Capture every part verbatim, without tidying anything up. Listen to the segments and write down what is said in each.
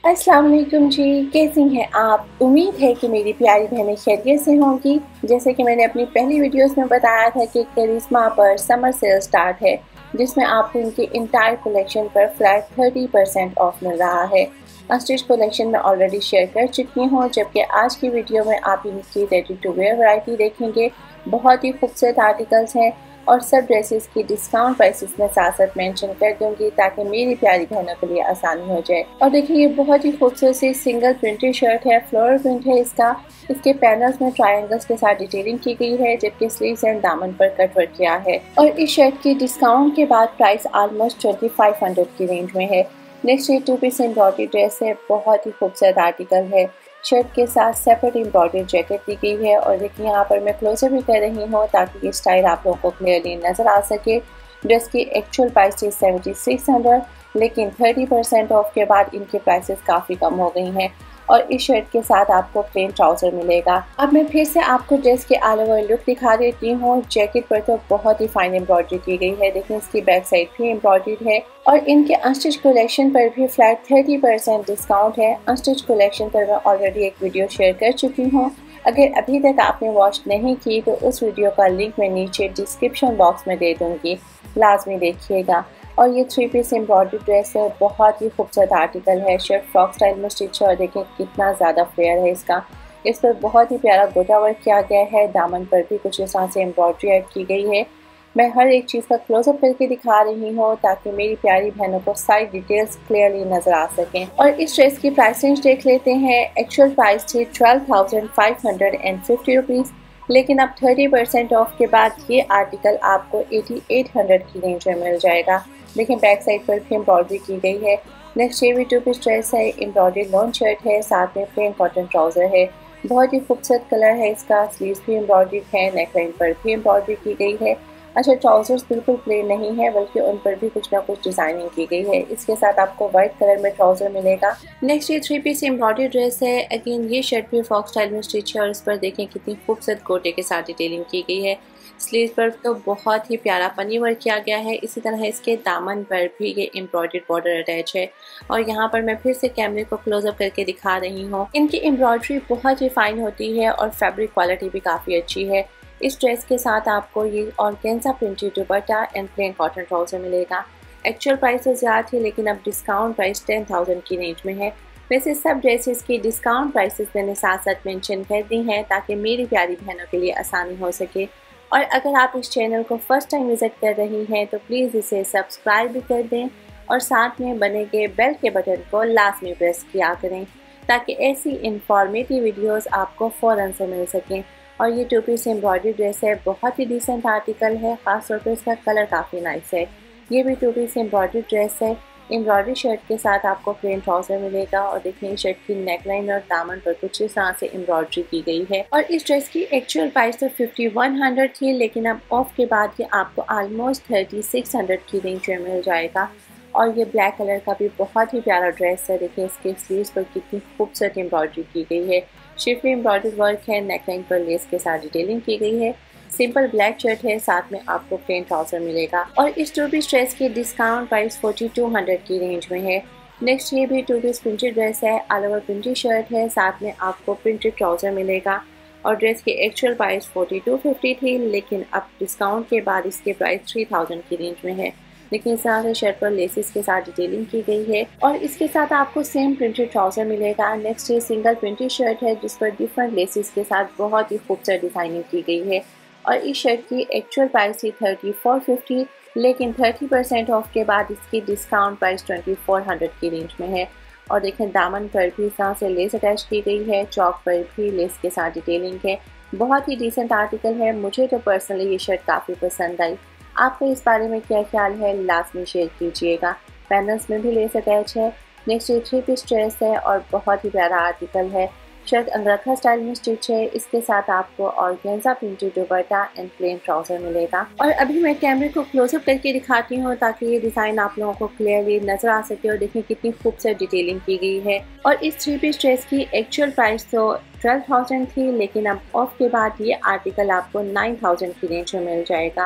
अस्सलाम वालेकुम जी, कैसी हैं आप? उम्मीद है कि मेरी प्यारी बहनें खैरियत से होंगी। जैसे कि मैंने अपनी पहली वीडियोस में बताया था कि करिश्मा पर समर सेल स्टार्ट है, जिसमें आपको इनकी इंटायर कलेक्शन पर फ्लैट थर्टी परसेंट ऑफ मिल रहा है। अनस्टिच कलेक्शन में ऑलरेडी शेयर कर चुकी हूँ, जबकि आज की वीडियो में आप इनकी रेडी टू वेयर वैरायटी देखेंगे। बहुत ही खूबसूरत आर्टिकल्स हैं और सब ड्रेसेस की डिस्काउंट प्राइसेस में साथ साथ मेंशन कर दूंगी ताकि मेरी प्यारी बहनों के लिए आसानी हो जाए। और देखिए, ये बहुत ही खूबसूरत सी सिंगल प्रिंटेड शर्ट है, फ्लोरल प्रिंट है इसका। इसके पैनल्स में ट्रायंगल्स के साथ डिटेलिंग की गई है, जबकि स्लीव्स एंड दामन पर कट वर्क किया है। और इस शर्ट की डिस्काउंट के बाद price almost twenty five hundred की रेंज में है। नेक्स्ट ये टू पीस एम्ब्रॉयडरी ड्रेस है, बहुत ही खूबसूरत आर्टिकल है। शर्ट के साथ सेपरेट एम्ब्रॉयडरी जैकेट दी गई है और देखिए यहाँ पर मैं क्लोजर भी कर रही हूँ ताकि ये स्टाइल आप लोगों को क्लियरली नज़र आ सके। ड्रेस की एक्चुअल प्राइस थी सेवेंटी सिक्स हंड्रेड, लेकिन थर्टी परसेंट ऑफ के बाद इनके प्राइसेस काफ़ी कम हो गई हैं और इस शर्ट के साथ आपको प्लेन ट्राउज़र मिलेगा। अब मैं फिर से आपको ड्रेस के ऑल ओवर लुक दिखा देती हूँ। जैकेट पर तो बहुत ही फाइन एम्ब्रॉयडरी की गई है, देखिए इसकी बैक साइड भी एम्ब्रॉयडर्ड है। और इनके अनस्टिच कलेक्शन पर भी फ्लैट थर्टी परसेंट डिस्काउंट है। अनस्टिच कलेक्शन पर मैं ऑलरेडी एक वीडियो शेयर कर चुकी हूँ। अगर अभी तक आपने वॉच नहीं की तो उस वीडियो का लिंक मैं नीचे डिस्क्रिप्शन बॉक्स में दे दूँगी, लाजमी देखिएगा। और ये थ्री पीस एम्ब्रॉयडरी ड्रेस है, बहुत ही खूबसूरत आर्टिकल है। शर्ट फ्रॉक स्टाइल में स्टिच है और देखें कितना ज़्यादा फ्लेयर है इसका। इस पर बहुत ही प्यारा गोटा वर्क किया गया है, दामन पर भी कुछ इस तरह से एम्ब्रॉयडरी ऐड की गई है। मैं हर एक चीज़ का क्लोजअप करके दिखा रही हूँ ताकि मेरी प्यारी बहनों को सारी डिटेल्स क्लियरली नज़र आ सकें। और इस ड्रेस की प्राइस रेंज देख लेते हैं। एक्चुअल प्राइस थी twelve thousand five hundred and fifty rupees, लेकिन अब थर्टी परसेंट ऑफ के बाद ये आर्टिकल आपको एटी एट हंड्रेड की रेंज में मिल जाएगा। देखिए बैक साइड पर भी एम्ब्रॉयडरी की गई है। नेक्स्ट ये भी टू पीस ड्रेस है, एम्ब्रॉयडरी लॉन्ग शर्ट है, साथ में प्लेन कॉटन ट्राउज़र है। बहुत ही खूबसूरत कलर है इसका। स्लीव्स भी एम्ब्रॉयडरी है, नेकलाइन पर भी एम्ब्रॉयडरी की गई है। अच्छा, ट्राउजर्स बिल्कुल प्लेन नहीं है बल्कि उन पर भी कुछ ना कुछ डिजाइनिंग की गई है। इसके साथ आपको व्हाइट कलर में ट्राउजर मिलेगा। नेक्स्ट ये थ्री पीस एम्ब्रॉयडरी ड्रेस है। अगेन ये शर्ट भी फ्रॉक स्टाइल में स्टिच है और इस पर देखें कितनी खूबसूरत गोटे के साथ डिटेलिंग की गई है। स्लीव पर तो बहुत ही प्यारा पन्नी वर्क किया गया है। इसी तरह इसके दामन पर भी ये एम्ब्रॉयडर्ड बॉर्डर अटैच है। और यहाँ पर मैं फिर से कैमरे को क्लोजअप करके दिखा रही हूँ। इनकी एम्ब्रॉयडरी बहुत ही फाइन होती है और फैब्रिक क्वालिटी भी काफ़ी अच्छी है। इस ड्रेस के साथ आपको ये organza printed dupatta and plain cotton trouser मिलेगा। एक्चुअल प्राइस तो ज़्यादा थी, लेकिन अब डिस्काउंट प्राइस टेन थाउजेंड की रेंज में है। वैसे सब ड्रेसेस की डिस्काउंट प्राइसेस मैंने साथ साथ मेंशन कर दी हैं ताकि मेरी प्यारी बहनों के लिए आसानी हो सके। और अगर आप इस चैनल को फर्स्ट टाइम विज़िट कर रही हैं तो प्लीज़ इसे सब्सक्राइब भी कर दें और साथ में बने गए बेल के बटन को लाजमी प्रेस किया करें ताकि ऐसी इंफॉर्मेटिव वीडियोस आपको फ़ौरन से मिल सकें। और ये टू पीस एम्ब्रॉयडरी ड्रेस है, बहुत ही डिसेंट आर्टिकल है, ख़ासतौर पर इसका कलर काफ़ी नाइस है। ये भी टू पीस एम्ब्रॉयडरी ड्रेस है। एम्ब्रॉयडरी शर्ट के साथ आपको प्लेन ट्राउज़र मिलेगा और देखिए शर्ट की नेकलाइन और दामन पर कुछ इस तरह से एम्ब्रॉयडरी की गई है। और इस ड्रेस की एक्चुअल प्राइस तो फिफ्टी वन हंड्रेड थी, लेकिन अब ऑफ के बाद ये आपको ऑलमोस्ट थर्टी सिक्स हंड्रेड की रेंज में मिल जाएगा। और ये ब्लैक कलर का भी बहुत ही प्यारा ड्रेस है। देखिए इसके स्लीव्स पर कितनी खूबसूरत एम्ब्रॉयडरी की गई है। शिफली एम्ब्रॉयडर्ड वर्क है, नेकलाइन पर लेस के साथ डिटेलिंग की गई है। सिंपल ब्लैक शर्ट है, साथ में आपको प्लेन ट्राउजर मिलेगा। और इस टू पीस ड्रेस की discount price forty two hundred की रेंज में है। नेक्स्ट ये भी टू पीस प्रिंटेड ड्रेस है, ऑल ओवर प्रिंटेड शर्ट है, साथ में आपको प्रिंटेड ट्राउजर मिलेगा। और ड्रेस की actual price forty two fifty थी, लेकिन अब डिस्काउंट के बाद इसके प्राइस थ्री थाउजेंड की रेंज में है। लेकिन इस तरह से शर्ट पर लेसेस के साथ डिटेलिंग की गई है और इसके साथ आपको सेम प्रिंटेड ट्राउजर मिलेगा। नेक्स्ट ये सिंगल प्रिंटेड शर्ट है जिस पर डिफरेंट लेसेस के साथ बहुत ही खूबसूरत डिजाइनिंग की गई है। और इस शर्ट की एक्चुअल प्राइस थी थर्टी फोर फिफ्टी, लेकिन थर्टी परसेंट ऑफ के बाद इसकी discount price twenty four hundred की रेंज में है। और देखें दामन पर भी इस तरह से लेस अटैच की गई है, चौक पर भी लेस के साथ डिटेलिंग है। बहुत ही डिसेंट आर्टिकल है। मुझे तो पर्सनली ये शर्ट काफ़ी पसंद आई। आपको इस बारे में क्या ख्याल है, लाजमी शेयर कीजिएगा। पैनल्स में भी लेस अटैच है। नेक्स्ट ये थ्री पीस ड्रेस है और बहुत ही प्यारा आर्टिकल है। शर्ट अंगरखा स्टाइल में स्टिच है। इसके साथ आपको organza printed dupatta and plain trouser मिलेगा। और अभी मैं कैमरे को क्लोजअप करके दिखाती हूँ ताकि ये डिज़ाइन आप लोगों को क्लियरली नजर आ सके और देखिए कितनी खूबसूरत डिटेलिंग की गई है। और इस थ्री पीस ड्रेस की एक्चुअल प्राइस तो ट्वेल्व थाउजेंड थी, लेकिन अब ऑफ के बाद ये आर्टिकल आपको नाइन थाउजेंड की रेंज में मिल जाएगा।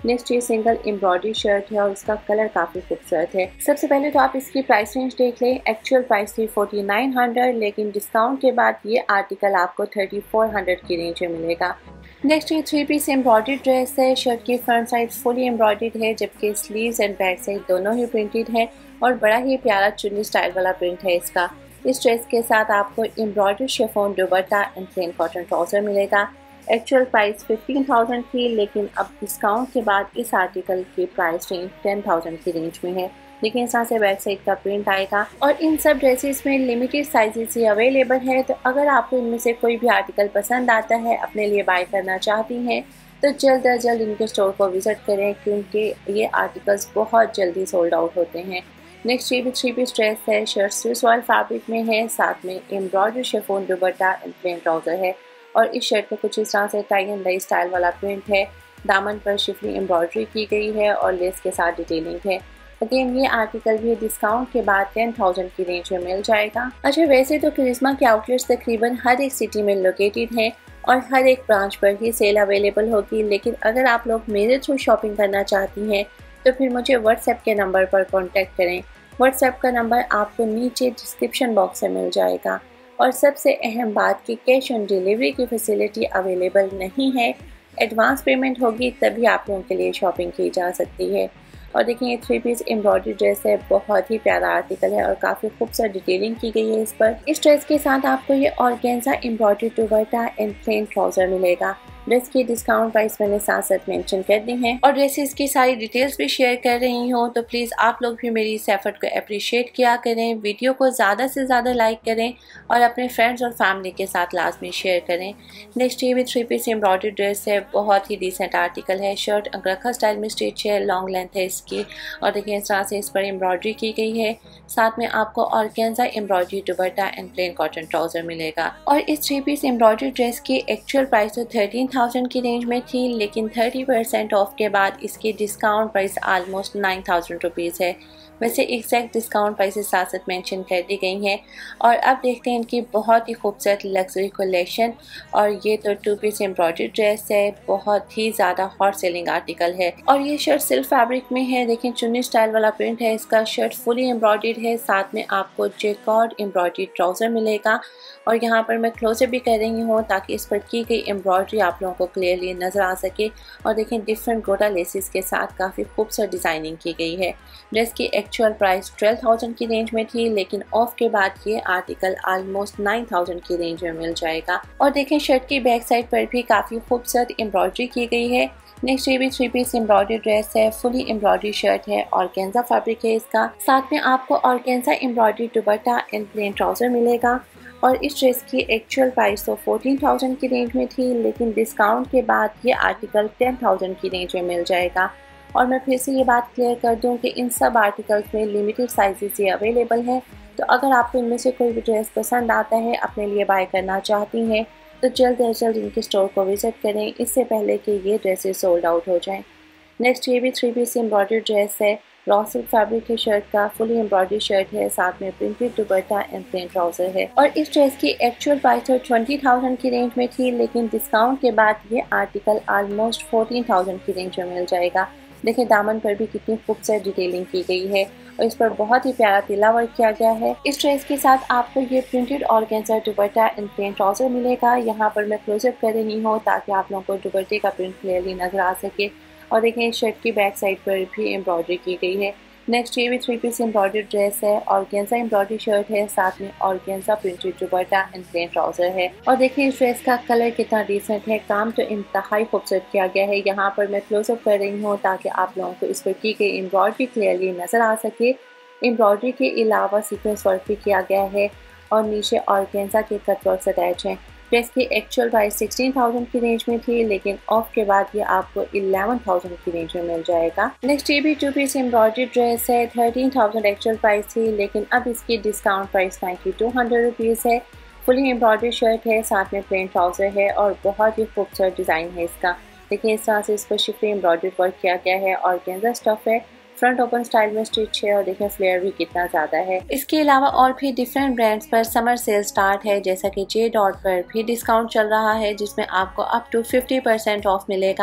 नेक्स्ट ये सिंगल एम्ब्रॉयडरी शर्ट है और इसका कलर काफ़ी खूबसूरत है। सबसे पहले तो आप इसकी प्राइस रेंज देख लें। एक्चुअल प्राइस थी फोर्टी नाइन हंड्रेड, लेकिन डिस्काउंट के बाद ये आर्टिकल आपको थर्टी फोर हंड्रेड की रेंज में मिलेगा। नेक्स्ट ये थ्री पीस एम्ब्रॉयडरी ड्रेस है। शर्ट की फ्रंट साइड फुली एम्ब्रॉयडर्ड है, जबकि स्लीव्स एंड बैक साइड दोनों ही प्रिंटेड हैं और बड़ा ही प्यारा चुन्नी स्टाइल वाला प्रिंट है इसका। इस ड्रेस के साथ आपको embroidered chiffon dupatta and plain cotton trouser मिलेगा। एक्चुअल प्राइस फिफ्टीन थाउजेंड थी, लेकिन अब डिस्काउंट के बाद इस आर्टिकल की प्राइस रेंज टेन थाउजेंड की रेंज में है। लेकिन इस तरह से बैक साइड का प्रिंट आएगा और इन सब ड्रेसेस में लिमिटेड साइजेस ही अवेलेबल है। तो अगर आपको इनमें से कोई भी आर्टिकल पसंद आता है, अपने लिए बाय करना चाहती हैं, तो जल्द अज जल्द इनके स्टोर को विज़िट करें, क्योंकि ये आर्टिकल्स बहुत जल्दी सोल्ड आउट होते हैं। नेक्स्ट ये भी थ्री पीस ड्रेस है। शर्ट स्विस ऑयल फैब्रिक में है, साथ में embroidery chiffon dupatta and plain trouser है और इस शर्ट में कुछ इस तरह से टाई एंड डाई स्टाइल वाला प्रिंट है। दामन पर शिफली एम्ब्रॉयडरी की गई है और लेस के साथ डिटेलिंग है। अगेन ये आर्टिकल भी डिस्काउंट के बाद टेन थाउजेंड की रेंज में मिल जाएगा। अच्छा, वैसे तो करिश्मा के आउटलेट्स तकरीबन हर एक सिटी में लोकेटेड हैं और हर एक ब्रांच पर ही सेल अवेलेबल होगी, लेकिन अगर आप लोग मेरे थ्रू शॉपिंग करना चाहती हैं तो फिर मुझे व्हाट्सएप के नंबर पर कॉन्टैक्ट करें। व्हाट्सएप का नंबर आपको नीचे डिस्क्रिप्शन बॉक्स में मिल जाएगा। और सबसे अहम बात कि कैश ऑन डिलीवरी की फैसिलिटी अवेलेबल नहीं है, एडवांस पेमेंट होगी तभी आप लोगों के लिए शॉपिंग की जा सकती है। और देखिए ये थ्री पीस एम्ब्रॉयडरी ड्रेस है, बहुत ही प्यारा आर्टिकल है और काफ़ी खूबसूरत डिटेलिंग की गई है इस पर। इस ड्रेस के साथ आपको ये organza embroidery dupatta and plain trouser मिलेगा। ड्रेस की डिस्काउंट प्राइस मैंने साथ साथ मेंशन कर दी है और ड्रेसेस की सारी डिटेल्स भी शेयर कर रही हूँ, तो प्लीज़ आप लोग भी मेरी इस एफर्ट को अप्रिशिएट किया करें। वीडियो को ज़्यादा से ज़्यादा लाइक करें और अपने फ्रेंड्स और फैमिली के साथ लाजमी शेयर करें। नेक्स्ट ये भी थ्री पीस एम्ब्रॉयडरी ड्रेस है, बहुत ही डिसेंट आर्टिकल है। शर्ट अंगरखा स्टाइल में स्टिच है, लॉन्ग लेंथ है इसकी और देखिए इस तरह से इस पर एम्ब्रॉयडरी की गई है। साथ में आपको organza embroidery dupatta and plain cotton trouser मिलेगा। और इस थ्री पीस एम्ब्रॉयडरी ड्रेस की एक्चुअल प्राइस तो थर्टीन थाउजेंड की रेंज में थी, लेकिन थर्टी परसेंट ऑफ के बाद इसकी discount price almost nine thousand rupees है। वैसे एग्जैक्ट डिस्काउंट प्राइसेस साथ साथ मेंशन कर दी गई हैं। और अब देखते हैं इनकी बहुत ही खूबसूरत लग्जरी कलेक्शन। और ये तो टू पीस एम्ब्रॉयडरी ड्रेस है, बहुत ही ज़्यादा हॉट सेलिंग आर्टिकल है। और ये शर्ट सिल्क फैब्रिक में है, देखिए चुन्नी स्टाइल वाला प्रिंट है इसका। शर्ट फुली एम्ब्रॉयडर्ड है, साथ में आपको जेकॉर्ड एम्ब्रॉयडरी ट्राउज़र मिलेगा। और यहाँ पर मैं क्लोजअप भी कर रही हूँ ताकि इस पर की गई एम्ब्रॉयडरी आप लोगों को क्लियरली नज़र आ सके। और देखें डिफरेंट गोटा लेसेस के साथ काफ़ी खूबसूरत डिज़ाइनिंग की गई है। ड्रेस की एक्चुअल प्राइस ट्वेल्व थाउजेंड की रेंज में थी, लेकिन ऑफ के बाद ये आर्टिकल ऑलमोस्ट नाइन थाउजेंड की रेंज में मिल जाएगा। और देखें शर्ट की बैक साइड पर भी काफ़ी खूबसूरत एम्ब्रॉयडरी की गई है। नेक्स्ट ये भी थ्री पीस एम्ब्रॉयडरी ड्रेस है, फुली एम्ब्रॉयडरी शर्ट है, ऑर्गेन्जा फैब्रिक है इसका। साथ में आपको organza embroidery dupatta and plain trouser मिलेगा। और इस ड्रेस की एक्चुअल प्राइस तो फोर्टीन थाउजेंड की रेंज में थी, लेकिन डिस्काउंट के बाद ये आर्टिकल टेन थाउजेंड की रेंज में मिल जाएगा। और मैं फिर से ये बात क्लियर कर दूं कि इन सब आर्टिकल्स में लिमिटेड साइजेस ही अवेलेबल हैं। तो अगर आपको इनमें से कोई भी ड्रेस पसंद आता है, अपने लिए बाय करना चाहती हैं, तो जल्द अज जल्द इनके स्टोर को विज़िट करें, इससे पहले कि ये ड्रेसेस सोल्ड आउट हो जाएं। नेक्स्ट ये भी थ्री पीस एम्ब्रॉयडरी ड्रेस है, रॉ सिल्क फैब्रिक के शर्ट का, फुली एम्ब्रॉयडरी शर्ट है, साथ में printed dupatta and plain trouser है। और इस ड्रेस की एक्चुअल प्राइस तो ट्वेंटी थाउजेंड की रेंज में थी, लेकिन डिस्काउंट के बाद ये आर्टिकल ऑलमोस्ट फोर्टीन थाउजेंड की रेंज में मिल जाएगा। देखिए दामन पर भी कितनी खूबसूरत डिटेलिंग की गई है और इस पर बहुत ही प्यारा तिला वर्क किया गया है। इस ड्रेस के साथ आपको ये printed organza dupatta and plain trouser मिलेगा। यहाँ पर मैं क्लोजअप कर रही हूँ ताकि आप लोगों को दुपट्टे का प्रिंट क्लियरली नजर आ सके। और देखें इस शर्ट की बैक साइड पर भी एम्ब्रॉयडरी की गई है। नेक्स्ट ये भी थ्री पीस एम्ब्रॉयडरी ड्रेस है, ऑर्गेन्जा एम्ब्रॉयडरी शर्ट है, साथ में organza printed dupatta and plain trouser है। और देखिए इस ड्रेस का कलर कितना डिसेंट है, काम तो इंतहाई खूबसूरत किया गया है। यहाँ पर मैं क्लोजअप कर रही हूँ ताकि आप लोगों को इस पर की गई एम्ब्रॉयडरी क्लियरली नज़र आ सके। एम्ब्रॉयडरी के अलावा सीक्वेंस वर्क भी किया गया है और नीचे ऑर्गेन्जा के कट वर्क्स अटैच हैं। ड्रेस की एक्चुअल प्राइस सिक्सटीन थाउजेंड की रेंज में थी, लेकिन ऑफ के बाद ये आपको इलेवन थाउजेंड की रेंज में मिल जाएगा। नेक्स्ट ये भी टू पीस एम्ब्रॉयडरी ड्रेस है, थर्टीन थाउजेंड एक्चुअल प्राइस थी, लेकिन अब इसकी discount price ninety two hundred rupees है। फुली एम्ब्रॉयडरी शर्ट है, साथ में प्लेन ट्राउज़र है और बहुत ही खूबसूरत डिज़ाइन है इसका। देखिए इस तरह से इस पर शिफली एम्ब्रॉयडरी वर्क किया गया है, ऑर्गेन्जा स्टफ है, फ्रंट ओपन स्टाइल में स्टिच है और देखें फ्लेयर भी कितना ज़्यादा है। इसके अलावा और भी डिफरेंट ब्रांड्स पर समर सेल स्टार्ट है, जैसा कि जे डॉट पर भी डिस्काउंट चल रहा है जिसमें आपको up to fifty percent off मिलेगा।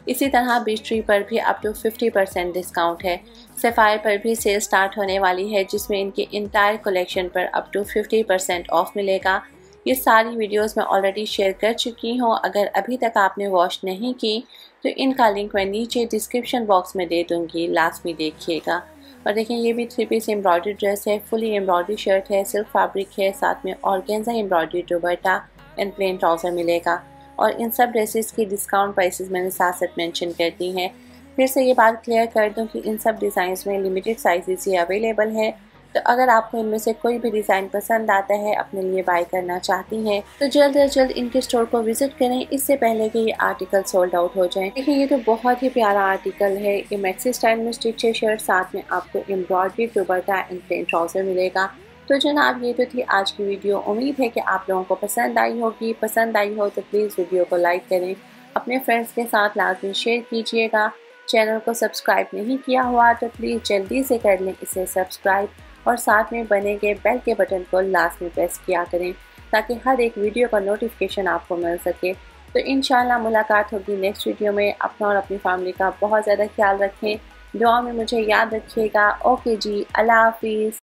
इसी तरह बीच ट्री पर भी up to fifty percent discount है। सफ़ायर पर भी सेल स्टार्ट होने वाली है जिसमें इनकी इंटायर कलेक्शन पर up to fifty percent off मिलेगा। ये सारी वीडियोस मैं ऑलरेडी शेयर कर चुकी हूँ। अगर अभी तक आपने वॉच नहीं की तो इनका लिंक मैं नीचे डिस्क्रिप्शन बॉक्स में दे दूँगी, लाजमी देखिएगा। और देखें ये भी थ्री पीस एम्ब्रॉयडरी ड्रेस है, फुली एम्ब्रॉयडरी शर्ट है, सिल्क फैब्रिक है, साथ में organza embroidery dupatta and plain trouser मिलेगा। और इन सब ड्रेसेस की डिस्काउंट प्राइसेस मैंने साथ साथ मेंशन कर दी हैं। फिर से ये बात क्लियर कर दूं कि इन सब डिज़ाइंस में लिमिटेड साइजेस ही अवेलेबल है, तो अगर आपको इनमें से कोई भी डिज़ाइन पसंद आता है, अपने लिए बाय करना चाहती हैं, तो जल्द अज जल्द इनके स्टोर को विजिट करें, इससे पहले कि ये आर्टिकल सोल्ड आउट हो जाएं। देखिए ये तो बहुत ही प्यारा आर्टिकल है। ये मैक्सी स्टाइल में स्टिच है शर्ट, साथ में आपको embroidery dupatta and plain trouser मिलेगा। तो जनाब ये तो थी आज की वीडियो। उम्मीद है कि आप लोगों को पसंद आई होगी। पसंद आई हो तो प्लीज़ वीडियो को लाइक करें, अपने फ्रेंड्स के साथ लाजमी शेयर कीजिएगा। चैनल को सब्सक्राइब नहीं किया हुआ तो प्लीज़ जल्दी से कर लें इसे सब्सक्राइब, और साथ में बने गए बेल के बटन को लाजमी प्रेस किया करें ताकि हर एक वीडियो का नोटिफिकेशन आपको मिल सके। तो इंशाल्लाह मुलाकात होगी नेक्स्ट वीडियो में। अपना और अपनी फैमिली का बहुत ज़्यादा ख्याल रखें, दुआ में मुझे याद रखिएगा। ओके जी, अल्लाह हाफिज़।